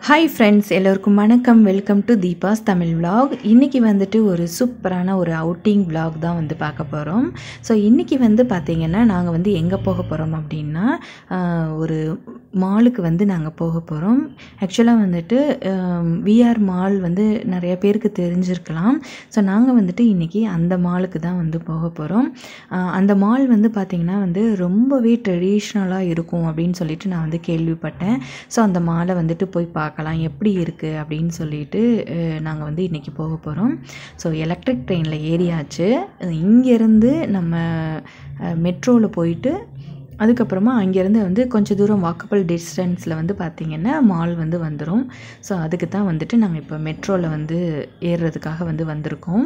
Hi friends, எல்லோருக்கும் வணக்கம். Welcome to Deepa's Tamil vlog. இன்றைக்கி வந்துட்டு ஒரு சூப்பரான ஒரு அவுட்டிங் விலாக் தான் வந்து பார்க்க போகிறோம். ஸோ இன்றைக்கி வந்து பார்த்திங்கன்னா நாங்கள் வந்து எங்கே போக போகிறோம் அப்படின்னா ஒரு மாலுக்கு வந்து நாங்கள் போக போகிறோம். ஆக்சுவலாக வந்துட்டு விஆர் மால் வந்து நிறைய பேருக்கு தெரிஞ்சிருக்கலாம். ஸோ நாங்கள் வந்துட்டு இன்றைக்கி அந்த மாலுக்கு தான் வந்து போக போகிறோம். அந்த மால் வந்து பார்த்திங்கன்னா வந்து ரொம்பவே ட்ரெடிஷ்னலாக இருக்கும் அப்படின்னு சொல்லிட்டு நான் வந்து கேள்விப்பட்டேன். ஸோ அந்த மாலை வந்துட்டு போய் பார்க்கலாம் எப்படி இருக்குது அப்படின்னு சொல்லிட்டு நாங்கள் வந்து இன்றைக்கி போக போகிறோம். ஸோ எலக்ட்ரிக் ட்ரெயினில் ஏறியாச்சு. இங்கேருந்து நம்ம மெட்ரோவில் போயிட்டு அதுக்கப்புறமா அங்கேருந்து வந்து கொஞ்சம் தூரம் வாக்கபிள் டிஸ்டன்ஸில் வந்து பார்த்திங்கன்னா மால் வந்து வந்துடும். ஸோ அதுக்கு தான் வந்துட்டு நாங்கள் இப்போ மெட்ரோவில் வந்து ஏறுறதுக்காக வந்து வந்திருக்கோம்.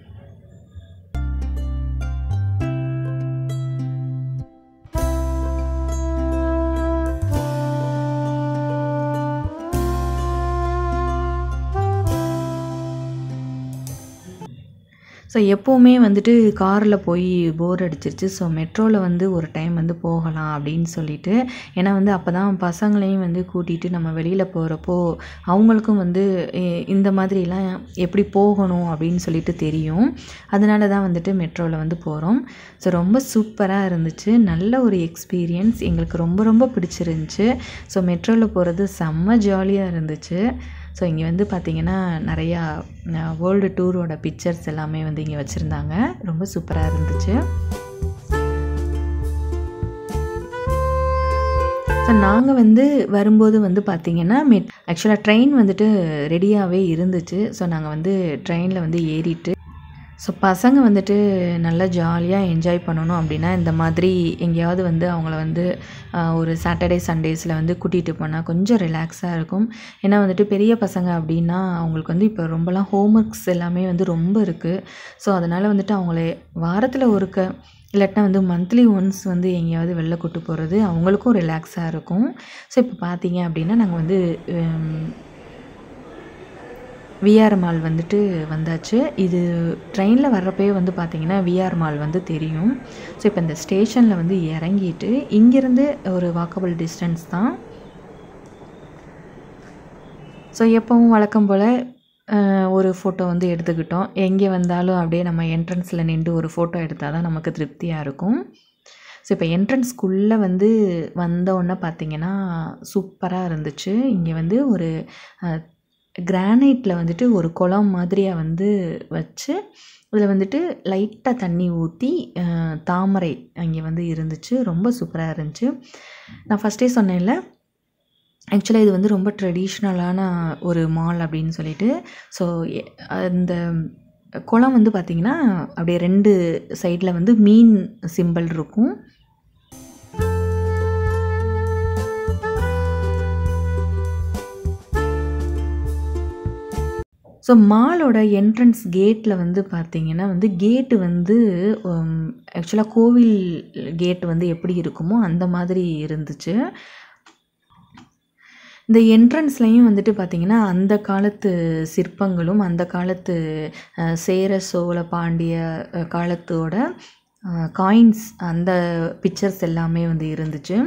ஸோ எப்போவுமே வந்துட்டு காரில் போய் போர் அடிச்சிருச்சு. ஸோ மெட்ரோவில் வந்து ஒரு டைம் வந்து போகலாம் அப்படின்னு சொல்லிட்டு, ஏன்னா வந்து அப்போ தான் பசங்களையும் வந்து கூட்டிகிட்டு நம்ம வெளியில் போகிறப்போ அவங்களுக்கும் வந்து இந்த மாதிரிலாம் எப்படி போகணும் அப்படின்னு சொல்லிட்டு தெரியும். அதனால தான் வந்துட்டு மெட்ரோவில் வந்து போகிறோம். ஸோ ரொம்ப சூப்பராக இருந்துச்சு. நல்ல ஒரு எக்ஸ்பீரியன்ஸ் எங்களுக்கு ரொம்ப ரொம்ப பிடிச்சிருந்துச்சு. ஸோ மெட்ரோவில் போகிறது செம்ம ஜாலியாக இருந்துச்சு. ஸோ இங்கே வந்து பார்த்திங்கன்னா நிறையா வேர்ல்டு டூரோட பிக்சர்ஸ் எல்லாமே வந்து இங்கே வச்சுருந்தாங்க. ரொம்ப சூப்பராக இருந்துச்சு. ஸோ நாங்கள் வந்து வரும்போது வந்து பார்த்திங்கன்னா ஆக்சுவலாக ட்ரெயின் வந்துட்டு ரெடியாகவே இருந்துச்சு. ஸோ நாங்கள் வந்து ட்ரெயினில் வந்து ஏறிட்டு ஸோ பசங்க வந்துட்டு நல்லா ஜாலியாக என்ஜாய் பண்ணணும் அப்படின்னா இந்த மாதிரி எங்கேயாவது வந்து அவங்கள வந்து ஒரு சாட்டர்டே சண்டேஸில் வந்து கூட்டிகிட்டு போனால் கொஞ்சம் ரிலாக்ஸாக இருக்கும். ஏன்னா வந்துட்டு பெரிய பசங்க அப்படின்னா அவங்களுக்கு வந்து இப்போ ரொம்பலாம் ஹோம்ஒர்க்ஸ் எல்லாமே வந்து ரொம்ப இருக்குது. ஸோ அதனால் வந்துட்டு அவங்கள வாரத்தில் ஒருக்க இல்லாட்டினா வந்து மந்த்லி ஒன்ஸ் வந்து எங்கேயாவது வெளில கூட்டு போகிறது அவங்களுக்கும் ரிலாக்ஸாக இருக்கும். ஸோ இப்போ பார்த்தீங்க அப்படின்னா நாங்கள் வந்து விஆர் மால் வந்துட்டு வந்தாச்சு. இது ட்ரெயினில் வர்றப்பே வந்து பார்த்திங்கன்னா விஆர் மால் வந்து தெரியும். ஸோ இப்போ இந்த ஸ்டேஷனில் வந்து இறங்கிட்டு இங்கேருந்து ஒரு வாக்கபிள் டிஸ்டன்ஸ் தான். ஸோ எப்பவும் வழக்கம் போல் ஒரு ஃபோட்டோ வந்து எடுத்துக்கிட்டோம். எங்கே வந்தாலும் அப்படியே நம்ம என்ட்ரன்ஸில் நின்று ஒரு ஃபோட்டோ எடுத்தால் தான் நமக்கு திருப்தியாக இருக்கும். ஸோ இப்போ என்ட்ரன்ஸ்குள்ளே வந்து வந்தோடனே பார்த்திங்கன்னா சூப்பராக இருந்துச்சு. இங்கே வந்து ஒரு கிரானைட்டில் வந்துட்டு ஒரு குளம் மாதிரியாக வந்து வச்சு அதில் வந்துட்டு லைட்டாக தண்ணி ஊற்றி தாமரை அங்கே வந்து இருந்துச்சு. ரொம்ப சூப்பராக இருந்துச்சு. நான் ஃபஸ்ட்டே சொன்னேன்ல, ஆக்சுவலாக இது வந்து ரொம்ப ட்ரெடிஷ்னலான ஒரு மால் அப்படின்னு சொல்லிட்டு. ஸோ அந்த குளம் வந்து பார்த்திங்கன்னா அப்படியே 2 சைடில் வந்து மீன் சிம்பிள் இருக்கும். ஸோ மாலோட என்ட்ரன்ஸ் கேட்டில் வந்து பார்த்திங்கன்னா வந்து கேட்டு வந்து ஆக்சுவலாக கோவில் கேட் வந்து எப்படி இருக்குமோ அந்த மாதிரி இருந்துச்சு. இந்த என்ட்ரன்ஸ்லையும் வந்துட்டு பார்த்திங்கன்னா அந்த காலத்து சிற்பங்களும் அந்த காலத்து சேர சோழ பாண்டிய காலத்தோட காயின்ஸ் அந்த பிக்சர்ஸ் எல்லாமே வந்து இருந்துச்சு.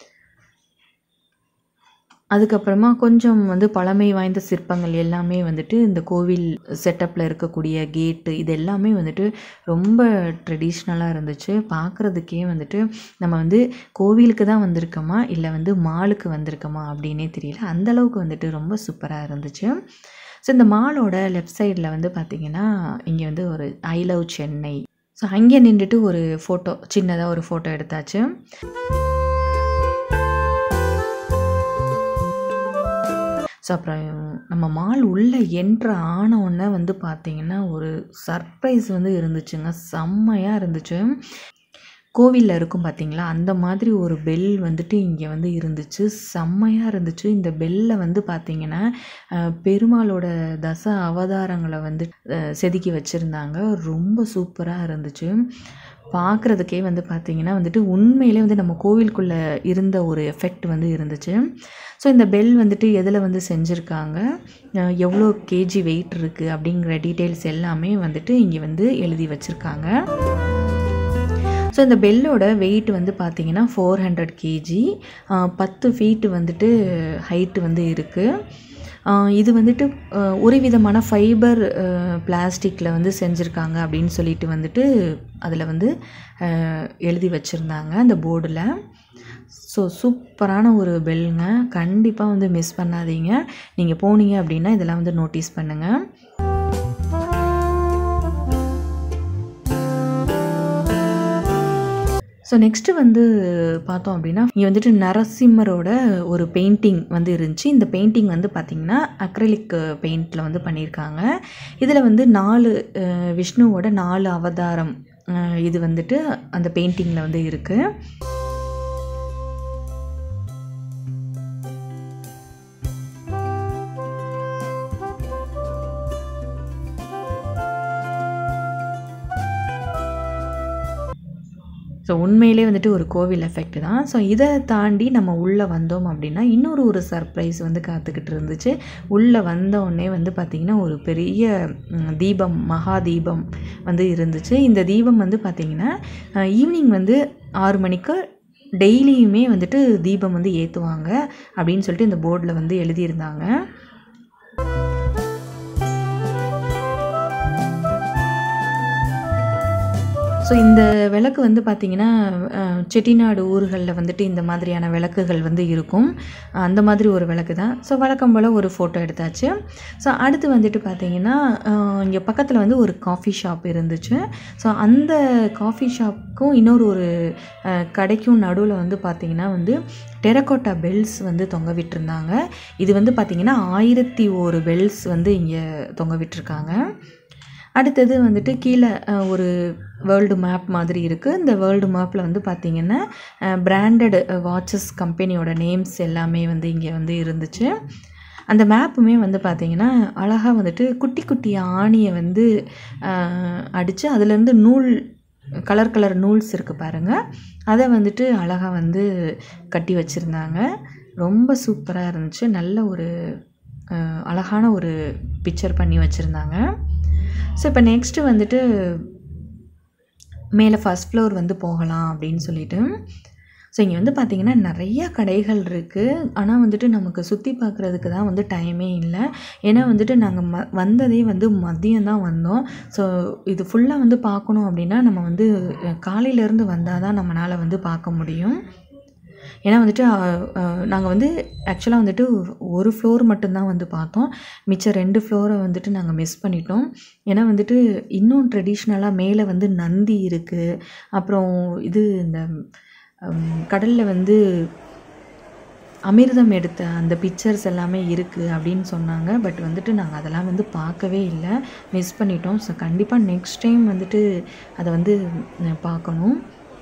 அதுக்கப்புறமா கொஞ்சம் வந்து பழமை வாய்ந்த சிற்பங்கள் எல்லாமே வந்துட்டு இந்த கோவில் செட்டப்பில் இருக்கக்கூடிய கேட்டு இது எல்லாமே வந்துட்டு ரொம்ப ட்ரெடிஷ்னலாக இருந்துச்சு. பார்க்குறதுக்கே வந்துட்டு நம்ம வந்து கோவிலுக்கு தான் வந்திருக்கோமா இல்லை வந்து மாலுக்கு வந்திருக்கோமா அப்படின்னே தெரியல. அந்தளவுக்கு வந்துட்டு ரொம்ப சூப்பராக இருந்துச்சு. ஸோ இந்த மாலோட லெஃப்ட் சைடில் வந்து பார்த்திங்கன்னா இங்கே வந்து ஒரு ஐ லவ் சென்னை. ஸோ அங்கே நின்றுட்டு ஒரு ஃபோட்டோ, சின்னதாக ஒரு ஃபோட்டோ எடுத்தாச்சு. ஸோ அப்புறம் நம்ம மால் உள்ளே என்ட்ரு ஆனவுடனே வந்து பார்த்திங்கன்னா ஒரு சர்ப்ரைஸ் வந்து இருந்துச்சுங்க. செம்மையாக இருந்துச்சு. கோவிலில் இருக்கும் பார்த்திங்களா, அந்த மாதிரி ஒரு பெல் வந்துட்டு இங்கே வந்து இருந்துச்சு. செம்மையாக இருந்துச்சு. இந்த பெல்லில் வந்து பார்த்திங்கன்னா பெருமாளோட தச அவதாரங்களை வந்து செதுக்கி வச்சுருந்தாங்க. ரொம்ப சூப்பராக இருந்துச்சு. பார்க்குறதுக்கே வந்து பார்த்திங்கன்னா வந்துட்டு உண்மையிலே வந்து நம்ம கோவிலுக்குள்ளே இருந்த ஒரு எஃபெக்ட் வந்து இருந்துச்சு. ஸோ இந்த பெல் வந்துட்டு எதில் வந்து செஞ்சுருக்காங்க, எவ்வளோ கேஜி வெயிட் இருக்குது அப்படிங்கிற டீட்டெயில்ஸ் எல்லாமே வந்துட்டு இங்கே வந்து எழுதி வச்சுருக்காங்க. ஸோ இந்த பெல்லோட வெயிட் வந்து பார்த்திங்கன்னா 400 kg, 10 feet வந்துட்டு ஹைட்டு வந்து இருக்குது. இது வந்துட்டு ஒரு விதமான ஃபைபர் பிளாஸ்டிக்கில் வந்து செஞ்சுருக்காங்க அப்படின்னு சொல்லிட்டு வந்துட்டு அதில் வந்து எழுதி வச்சுருந்தாங்க அந்த போர்டில். ஸோ சூப்பரான ஒரு பெல்லுங்க, கண்டிப்பாக வந்து மிஸ் பண்ணாதீங்க. நீங்கள் போனீங்க அப்படின்னா இதெல்லாம் வந்து நோட்டீஸ் பண்ணுங்கள். ஸோ நெக்ஸ்ட்டு வந்து பார்த்தோம் அப்படின்னா இங்கே வந்துட்டு நரசிம்மரோட ஒரு பெயிண்டிங் வந்து இருந்துச்சு. இந்த பெயிண்டிங் வந்து பார்த்திங்கன்னா அக்ரிலிக் பெயிண்டில் வந்து பண்ணியிருக்காங்க. இதில் வந்து 4 விஷ்ணுவோட 4 அவதாரம் இது வந்துட்டு அந்த பெயிண்டிங்கில் வந்து இருக்குது. ஸோ உண்மையிலே வந்துட்டு ஒரு கோவில் எஃபெக்ட் தான். ஸோ இதை தாண்டி நம்ம உள்ளே வந்தோம் அப்படின்னா இன்னொரு சர்ப்ரைஸ் வந்து காத்துக்கிட்டு இருந்துச்சு. உள்ளே வந்தோடனே வந்து பார்த்திங்கன்னா ஒரு பெரிய தீபம், மகா தீபம் வந்து இருந்துச்சு. இந்த தீபம் வந்து பார்த்திங்கன்னா ஈவினிங் வந்து 6 மணிக்கு டெய்லியுமே வந்துட்டு தீபம் வந்து ஏற்றுவாங்க அப்படின்னு சொல்லிட்டு இந்த போர்டில் வந்து எழுதியிருந்தாங்க. ஸோ இந்த விளக்கு வந்து பார்த்திங்கன்னா செட்டிநாடு ஊர்களில் வந்துட்டு இந்த மாதிரியான விளக்குகள் வந்து இருக்கும். அந்த மாதிரி ஒரு விளக்கு தான். ஸோ வழக்கம் போல் ஒரு ஃபோட்டோ எடுத்தாச்சு. ஸோ அடுத்து வந்துட்டு பார்த்திங்கன்னா இங்கே பக்கத்தில் வந்து ஒரு காஃபி ஷாப் இருந்துச்சு. ஸோ அந்த காஃபி ஷாப்புக்கும் ஒரு கடைக்கும் நடுவில் வந்து பார்த்திங்கன்னா வந்து டெரக்கோட்டா பெல்ஸ் வந்து தொங்க விட்டுருந்தாங்க. இது வந்து பார்த்திங்கன்னா 1001 பெல்ஸ் வந்து இங்கே தொங்க விட்டுருக்காங்க. அடுத்தது வந்துட்டு கீழே ஒரு வேர்ல்டு மேப் மாதிரி இருக்குது. இந்த வேர்ல்டு மேப்பில் வந்து பார்த்திங்கன்னா பிராண்டட் வாட்சஸ் கம்பெனியோட நேம்ஸ் எல்லாமே வந்து இங்கே வந்து இருந்துச்சு. அந்த மேப்புமே வந்து பார்த்திங்கன்னா அழகாக வந்துட்டு குட்டி குட்டி ஆணியை வந்து அடித்து அதுலேருந்து நூல், கலர் நூல்ஸ் இருக்குது பாருங்கள், அதை வந்துட்டு அழகாக வந்து கட்டி வச்சுருந்தாங்க. ரொம்ப சூப்பராக இருந்துச்சு. நல்ல ஒரு அழகான ஒரு பிக்சர் பண்ணி வச்சுருந்தாங்க. ஸோ இப்போ நெக்ஸ்ட்டு வந்துட்டு மேலே ஃபஸ்ட் ஃப்ளோர் வந்து போகலாம் அப்படின்னு சொல்லிட்டு. ஸோ இங்கே வந்து பார்த்திங்கன்னா நிறையா கடைகள் இருக்குது. ஆனால் வந்துட்டு நமக்கு சுற்றி பார்க்குறதுக்கு தான் வந்து டைமே இல்லை. ஏன்னா வந்துட்டு நாங்கள் வந்ததே வந்து மதியம் தான் வந்தோம். ஸோ இது ஃபுல்லாக வந்து பார்க்கணும் அப்படின்னா நம்ம வந்து காலையிலேருந்து வந்தால் தான் நம்மளால் வந்து பார்க்க முடியும். ஏன்னா வந்துட்டு நாங்கள் வந்து ஆக்சுவலாக வந்துட்டு ஒரு ஃப்ளோர் மட்டும்தான் வந்து பார்த்தோம். மிச்சம் 2 ஃப்ளோரை வந்துட்டு நாங்கள் மிஸ் பண்ணிட்டோம். ஏன்னா வந்துட்டு இன்னும் ட்ரெடிஷ்னலாக மேலே வந்து நந்தி இருக்குது, அப்புறம் இது இந்த கடலில் வந்து அமிர்தம் எடுத்த அந்த பிக்சர்ஸ் எல்லாமே இருக்குது அப்படின்னு சொன்னாங்க. பட் வந்துட்டு நாங்கள் அதெல்லாம் வந்து பார்க்கவே இல்லை, மிஸ் பண்ணிட்டோம். ஸோ கண்டிப்பாக நெக்ஸ்ட் டைம் வந்துட்டு அதை வந்து பார்க்கணும்.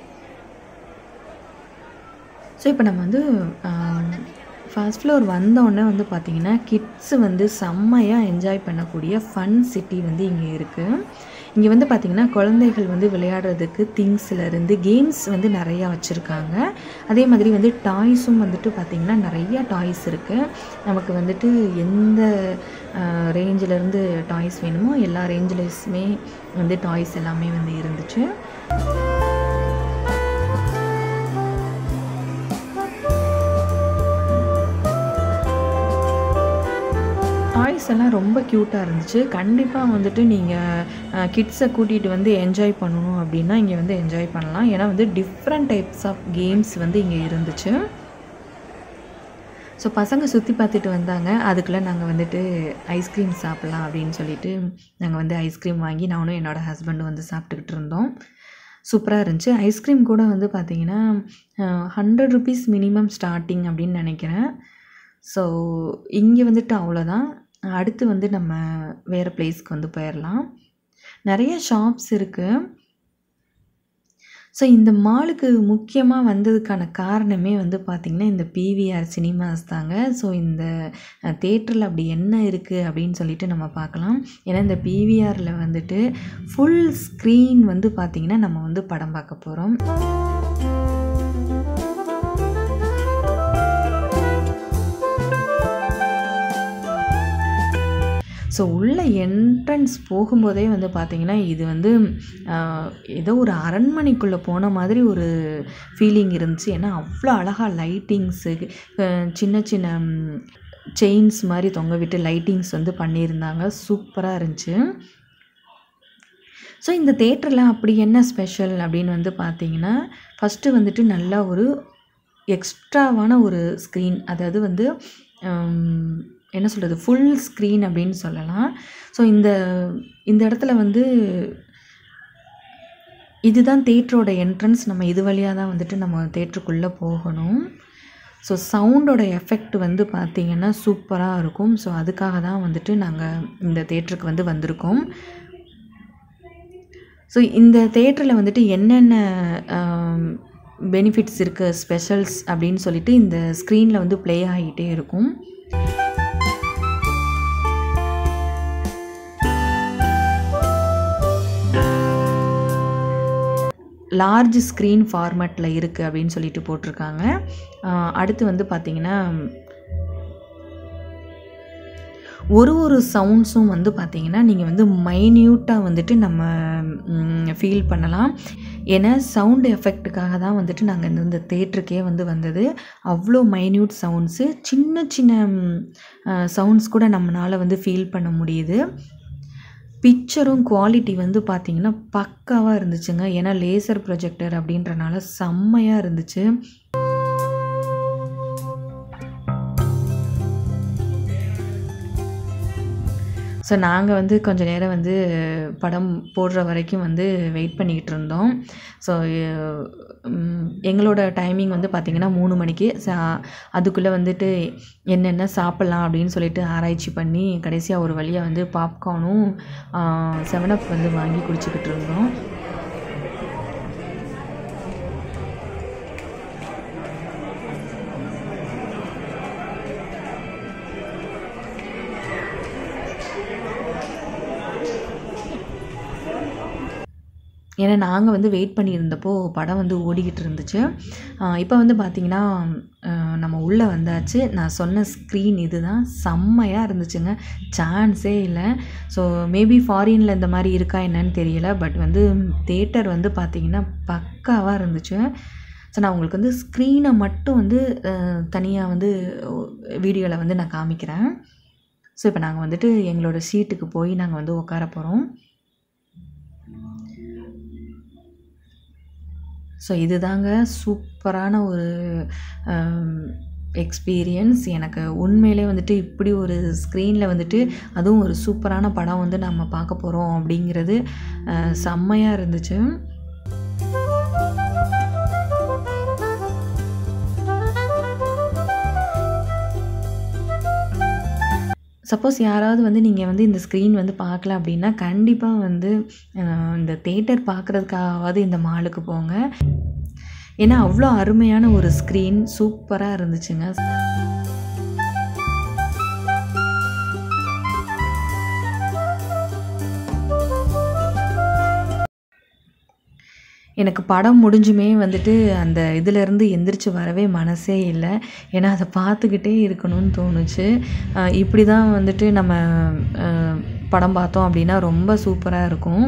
ஸோ இப்போ நம்ம வந்து ஃபர்ஸ்ட் ஃப்ளோர் வந்தோடனே வந்து பார்த்திங்கன்னா கிட்ஸு வந்து செம்மையாக என்ஜாய் பண்ணக்கூடிய ஃபன் சிட்டி வந்து இங்கே இருக்குது. இங்கே வந்து பார்த்திங்கன்னா குழந்தைகள் வந்து விளையாடுறதுக்கு திங்ஸ்லேருந்து கேம்ஸ் வந்து நிறையா வச்சுருக்காங்க. அதே மாதிரி வந்து டாய்ஸும் வந்துட்டு பார்த்திங்கன்னா நிறையா டாய்ஸ் இருக்குது. நமக்கு வந்துட்டு எந்த ரேஞ்சிலேருந்து டாய்ஸ் வேணுமோ எல்லா ரேஞ்சிலேயுமே வந்து டாய்ஸ் எல்லாமே வந்து இருந்துச்சு. டாய்ஸ் எல்லாம் ரொம்ப க்யூட்டாக இருந்துச்சு. கண்டிப்பாக வந்துட்டு நீங்கள் கிட்ஸை கூட்டிகிட்டு வந்து என்ஜாய் பண்ணணும் அப்படின்னா இங்கே வந்து என்ஜாய் பண்ணலாம். ஏன்னா வந்து டிஃப்ரெண்ட் டைப்ஸ் ஆஃப் கேம்ஸ் வந்து இங்கே இருந்துச்சு. ஸோ பசங்க சுற்றி பார்த்துட்டு வந்தாங்க. அதுக்குள்ளே நாங்கள் வந்துட்டு ஐஸ்கிரீம் சாப்பிட்லாம் அப்படின்னு சொல்லிட்டு நாங்கள் வந்து ஐஸ்கிரீம் வாங்கி நானும் என்னோடய ஹஸ்பண்டும் வந்து சாப்பிட்டுக்கிட்டு இருந்தோம். சூப்பராக இருந்துச்சு. ஐஸ்கிரீம் கூட வந்து பார்த்திங்கன்னா 100 ருபீஸ் மினிமம் ஸ்டார்டிங் அப்படின்னு நினைக்கிறேன். ஸோ இங்கே வந்துட்டு அவ்வளோதான். அடுத்து வந்து நம்ம வேறு பிளேஸ்க்கு வந்து போயிடலாம். நிறைய ஷாப்ஸ் இருக்குது. ஸோ இந்த மாலுக்கு முக்கியமாக வந்ததுக்கான காரணமே வந்து பார்த்திங்கன்னா இந்த பிவிஆர் சினிமாஸ் தாங்க. ஸோ இந்த தேட்டரில் அப்படி என்ன இருக்குது அப்படின்னு சொல்லிட்டு நம்ம பார்க்கலாம். ஏன்னா இந்த பிவிஆரில் வந்துட்டு ஃபுல் ஸ்க்ரீன் வந்து பார்த்திங்கன்னா நம்ம வந்து படம் பார்க்க போகிறோம். ஸோ உள்ள என்ட்ரன்ஸ் போகும்போதே வந்து பார்த்திங்கன்னா இது வந்து ஏதோ ஒரு அரண்மனைக்குள்ளே போன மாதிரி ஒரு ஃபீலிங் இருந்துச்சு. ஏன்னா அவ்வளோ அழகாக லைட்டிங்ஸு, சின்ன சின்ன செயின்ஸ் மாதிரி தொங்க விட்டு லைட்டிங்ஸ் வந்து பண்ணியிருந்தாங்க. சூப்பராக இருந்துச்சு. ஸோ இந்த தேட்டரில் அப்படி என்ன ஸ்பெஷல் அப்படின்னு வந்து பார்த்தீங்கன்னா, ஃபஸ்ட்டு வந்துட்டு நல்லா ஒரு எக்ஸ்ட்ராவான ஒரு ஸ்க்ரீன், அதாவது வந்து என்ன சொல்கிறது, ஃபுல் ஸ்க்ரீன் அப்படின்னு சொல்லலாம். ஸோ இந்த இடத்துல வந்து இதுதான் தேட்டரோட என்ட்ரன்ஸ். நம்ம இது வழியாக தான் வந்துட்டு நம்ம தேட்டருக்குள்ளே போகணும். ஸோ சவுண்டோட எஃபெக்ட் வந்து பார்த்திங்கன்னா சூப்பராக இருக்கும். ஸோ அதுக்காக தான் வந்துட்டு நாங்கள் இந்த தேட்டருக்கு வந்து வந்திருக்கோம். ஸோ இந்த தேட்டரில் வந்துட்டு என்னென்ன பெனிஃபிட்ஸ் இருக்குது, ஸ்பெஷல்ஸ் அப்படின்னு சொல்லிட்டு இந்த ஸ்க்ரீனில் வந்து ப்ளே ஆகிட்டே இருக்கும். லார்ஜ் ஸ்க்ரீன் ஃபார்மேட்டில் இருக்குது அப்படின்னு சொல்லிட்டு போட்டிருக்காங்க. அடுத்து வந்து பார்த்திங்கன்னா ஒரு சவுண்ட்ஸும் வந்து பார்த்திங்கன்னா நீங்கள் வந்து மைன்யூட்டாக வந்துட்டு நம்ம ஃபீல் பண்ணலாம். ஏன்னா சவுண்ட் எஃபெக்ட்டுக்காக தான் வந்துட்டு நாங்கள் இந்த தேட்டருக்கே வந்து வந்தது. அவ்வளோ மைன்யூட் சவுண்ட்ஸு, சின்ன சின்ன சவுண்ட்ஸ் கூட நம்மளால் வந்து ஃபீல் பண்ண முடியுது. பிக்சரும் குவாலிட்டி வந்து பார்த்திங்கன்னா பக்காவாக இருந்துச்சுங்க. ஏன்னா லேசர் ப்ரொஜெக்டர் அப்படின்றனால செம்மையாக இருந்துச்சு. ஸோ நாங்கள் வந்து கொஞ்சம் நேரம் வந்து படம் போடுற வரைக்கும் வந்து வெயிட் பண்ணிக்கிட்டு இருந்தோம். ஸோ எங்களோட டைமிங் வந்து பார்த்திங்கன்னா 3 மணிக்கு. அதுக்குள்ளே வந்துட்டு என்னென்ன சாப்பிட்லாம் அப்படின்னு சொல்லிட்டு ஆராய்ச்சி பண்ணி கடைசியாக ஒரு வழியாக வந்து பாப்கார்னும் 7up வந்து வாங்கி குடிச்சிக்கிட்டு இருந்தோம். ஏன்னா நாங்கள் வந்து வெயிட் பண்ணியிருந்தப்போ படம் வந்து ஓடிக்கிட்டு இருந்துச்சு. இப்போ வந்து பார்த்திங்கன்னா நம்ம உள்ளே வந்தாச்சு. நான் சொன்ன ஸ்க்ரீன் இது தான். செம்மையாக இருந்துச்சுங்க, சான்ஸே இல்லை. ஸோ மேபி ஃபாரினில் இந்த மாதிரி இருக்கா என்னன்னு தெரியல. பட் வந்து தேட்டர் வந்து பார்த்திங்கன்னா பக்காவாக இருந்துச்சு. ஸோ நான் உங்களுக்கு வந்து ஸ்க்ரீனை மட்டும் வந்து தனியாக வந்து வீடியோவில் வந்து நான் காமிக்கிறேன். ஸோ இப்போ நாங்கள் வந்துட்டு எங்களோட சீட்டுக்கு போய் நாங்கள் வந்து உட்கார போகிறோம். ஸோ இதுதாங்க சூப்பரான ஒரு எக்ஸ்பீரியன்ஸ். எனக்கு உண்மையிலே வந்துட்டு இப்படி ஒரு ஸ்க்ரீனில் வந்துட்டு அதுவும் ஒரு சூப்பரான படம் வந்து நம்ம பார்க்க போகிறோம் அப்படிங்கிறது செம்மையாக இருந்துச்சு. சப்போஸ் யாராவது வந்து நீங்கள் வந்து இந்த ஸ்க்ரீன் வந்து பார்க்கல அப்படின்னா கண்டிப்பாக வந்து இந்த தேட்டர் பார்க்குறதுக்காவது இந்த மாலுக்கு போங்க. ஏன்னா அவ்வளோ அருமையான ஒரு ஸ்க்ரீன், சூப்பராக இருந்துச்சுங்க. எனக்கு படம் முடிஞ்சுமே வந்துட்டு அந்த இதிலேருந்து எந்திரிச்சு வரவே மனசே இல்லை. ஏன்னா அதை பார்த்துக்கிட்டே இருக்கணும்னு தோணுச்சு. இப்படி தான் வந்துட்டு நம்ம படம் பார்த்தோம் அப்படின்னா ரொம்ப சூப்பராக இருக்கும்.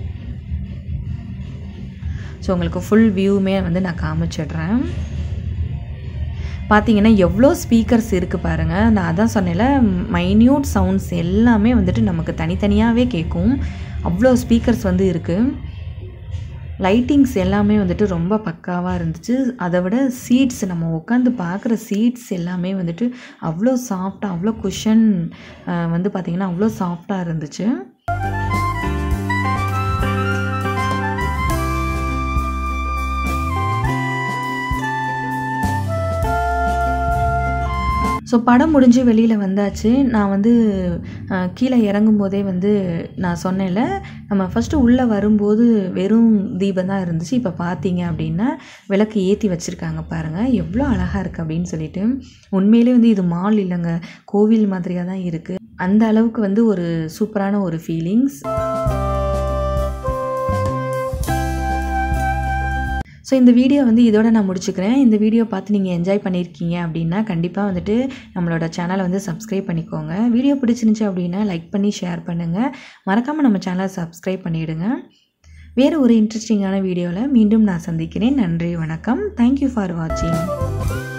ஸோ உங்களுக்கு ஃபுல் வியூவுமே வந்து நான் காமிச்சிடுறேன். பார்த்தீங்கன்னா எவ்வளோ ஸ்பீக்கர்ஸ் இருக்குது பாருங்கள். நான் அதான் சொன்னேன்ல, மைன்யூட் சவுண்ட்ஸ் எல்லாமே வந்துட்டு நமக்கு தனித்தனியாகவே கேட்கும். அவ்வளோ ஸ்பீக்கர்ஸ் வந்து இருக்குது. லைட்டிங்ஸ் எல்லாமே வந்துட்டு ரொம்ப பக்காவாக இருந்துச்சு. அதை விட சீட்ஸ், நம்ம உட்காந்து பார்க்குற சீட்ஸ் எல்லாமே வந்துட்டு அவ்வளோ சாஃப்டாக, அவ்வளோ குஷன் வந்து பார்த்திங்கன்னா அவ்வளோ சாஃப்டாக இருந்துச்சு. ஸோ படம் முடிஞ்சு வெளியில் வந்தாச்சு. நான் வந்து கீழே இறங்கும்போதே வந்து நான் சொன்னேன்ல, நம்ம ஃபஸ்ட்டு உள்ளே வரும்போது வெறும் தீபம் தான் இருந்துச்சு. இப்போ பார்த்தீங்க அப்படின்னா விளக்கு ஏற்றி வச்சுருக்காங்க பாருங்கள், எவ்வளோ அழகாக இருக்குது அப்படின்னு சொல்லிட்டு. உண்மையிலே வந்து இது மால் இல்லைங்க, கோவில் மாதிரியாக தான் இருக்குது. அந்த அளவுக்கு வந்து ஒரு சூப்பரான ஒரு ஃபீலிங்ஸ். ஸோ இந்த வீடியோ வந்து இதோட நான் முடிச்சுக்கிறேன். இந்த வீடியோ பார்த்து நீங்கள் என்ஜாய் பண்ணியிருக்கீங்க அப்படின்னா கண்டிப்பாக வந்துட்டு நம்மளோட சேனலை வந்து சப்ஸ்கிரைப் பண்ணிக்கோங்க. வீடியோ பிடிச்சிருந்துச்சி அப்படின்னா லைக் பண்ணி ஷேர் பண்ணுங்கள். மறக்காமல் நம்ம சேனலை சப்ஸ்கிரைப் பண்ணிவிடுங்க. வேறு ஒரு இன்ட்ரெஸ்டிங்கான வீடியோவில் மீண்டும் நான் சந்திக்கிறேன். நன்றி, வணக்கம். தேங்க்யூ ஃபார் வாட்சிங்.